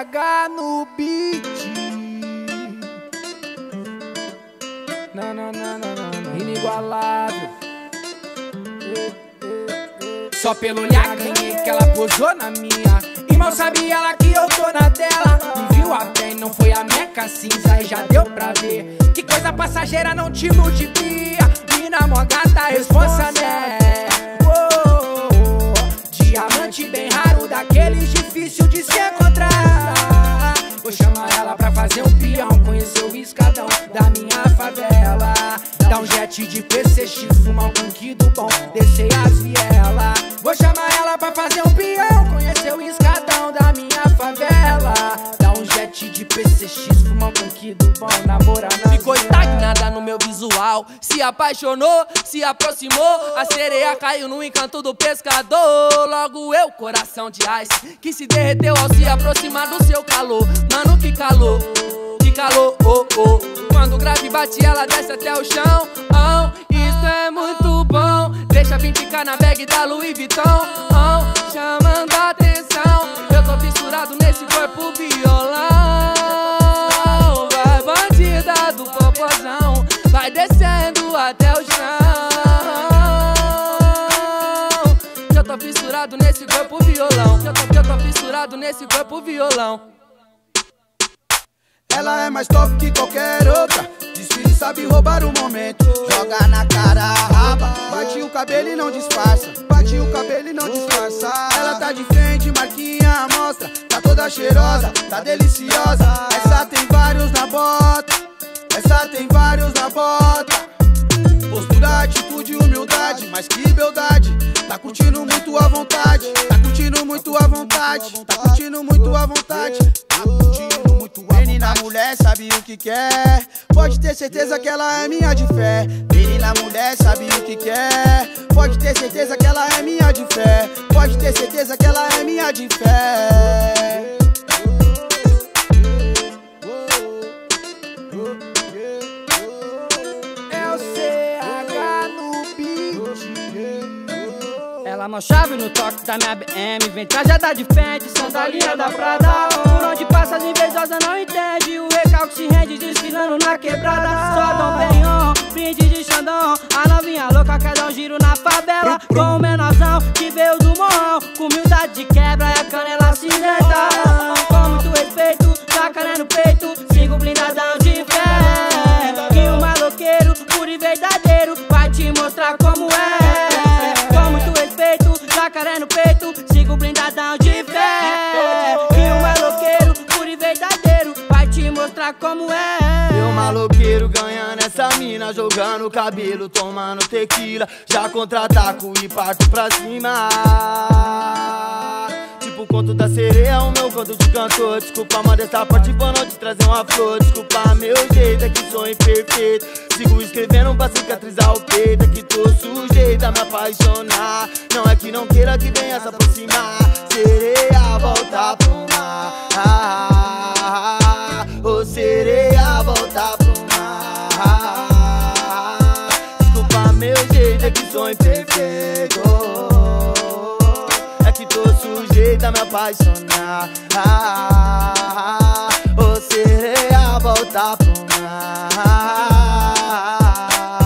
CH no beat. Inigualável. Só pelo olhar ganhei que ela posou na minha. E mal sabia ela que eu tô na dela. Me viu a pé e não foi a meca cinza. E já deu pra ver que coisa passageira não te multiplica. Mina mó gata, responsa né. Diamante bem raro, daqueles difícil de se encontrar. Vou chamar ela pra fazer um peão, conhecer o escadão da minha favela. Dar um jet de PCX, fumar um conquido bom, descer as vielas. Vou chamar ela pra fazer um peão, conhecer o escadão da minha favela. Dar um jet de PCX, fumar um conquido bom, namorar na ficou estagnada no meu visual, se apaixonou, se aproximou. A sereia caiu no encanto do pescador. Logo eu, coração de ice, que se derreteu ao se aproximar do seu calor. Mano, que calor, oh, oh. Quando o grave bate, ela desce até o chão. Oh, isso é muito bom. Deixa 20k na bag da Louis Vuitton. Oh, chamando a atenção. Eu tô fissurado nesse corpo violão. Vai bandida do popozão, vai descendo até o chão. Eu tô fissurado nesse corpo violão. Eu tô fissurado nesse corpo violão. Ela é mais top que qualquer outra. Desfile sabe roubar o momento. Joga na cara a raba, bate o cabelo e não disfarça. Bate o cabelo e não disfarça. Ela tá de frente, marquinha à mostra. Tá toda cheirosa, tá deliciosa. Essa tem vários na bota. Essa tem vários na bota. Postura, atitude, humildade, mais que beldade. Tá curtindo muito à vontade. Tá curtindo muito à vontade. Tá curtindo muito à vontade. Tá curtindo muito à vontade. Menina, mulher, sabe o que quer. Pode ter certeza que ela é minha de fé. Menina, mulher, sabe o que quer. Pode ter certeza que ela é minha de fé. Pode ter certeza que ela é minha de fé. Ela mó chave no toque da minha BM. Vem trajada de Fendi, sandalinha da Prada. Por onde passa as invejosas não entende. O recalque se rende desfilando na quebrada. Só Dom Perignon, brinde de Xandão. A novinha louca quer dar um giro na favela. Com o menorzão que veio do morrão. Com humildade de quebra é canela cinzenta. Com muito respeito, jacaré no peito. Sigo blindadão de fé. E o maloqueiro, puro e verdadeiro, vai te mostrar como é. Jacaré no peito, sigo blindadão de fé. E o maloqueiro, puro e verdadeiro, vai te mostrar como é. E o maloqueiro ganhando essa mina, jogando o cabelo, tomando tequila. Já contra-ataco e parto pra cima. Tipo o conto da sereia, o meu conto de cantor. Desculpa, manda essa parte pra não te trazer uma flor. Desculpa meu jeito, é que sou imperfeito. Sigo escrevendo pra cicatrizar o peito. É que tô sujeito a me apaixonar. Não é que não queira que venha se aproximar. Sereia, volta pro mar. Ô sereia, volta pro mar. Desculpa meu jeito, é que sou imperfeito. É que tô sujeito a me apaixonar. Ô sereia, volta pro mar.